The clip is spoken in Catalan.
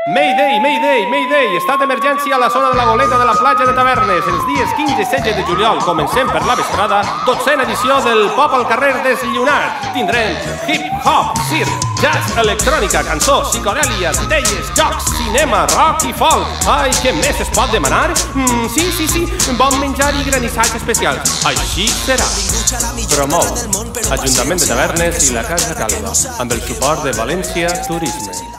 Mayday, Mayday, Mayday! Estat d'emergència a la zona de la Goleta de la platja de Tavernes. Els dies 15 i 16 de juliol comencem per la vesprada, 12a edició del Pop al carrer Deslllunat. Tindrem hip-hop, circ, jazz, electrònica, cançó, psicodèlia, titelles, jocs, cinema, rock i folk. Ai, què més es pot demanar? Sí, bon menjar i granissats especials. Així serà. Promou Ajuntament de Tavernes i la Casa Calva, amb el suport de València Turisme.